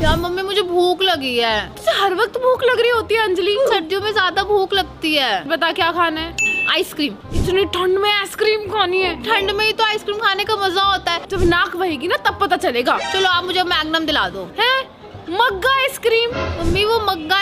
यार मम्मी मुझे भूख लगी है। तुझे हर वक्त भूख लग रही होती है अंजलि। सर्दियों में ज्यादा भूख लगती है। बता क्या खाना है? आइसक्रीम। इतनी ठंड में आइसक्रीम खानी है? ठंड में ही तो आइसक्रीम खाने का मजा होता है। जब नाक बहेगी ना तब पता चलेगा। चलो आप मुझे मैग्नम दिला दो। है मग्गा आइसक्रीम? मम्मी वो मग्गा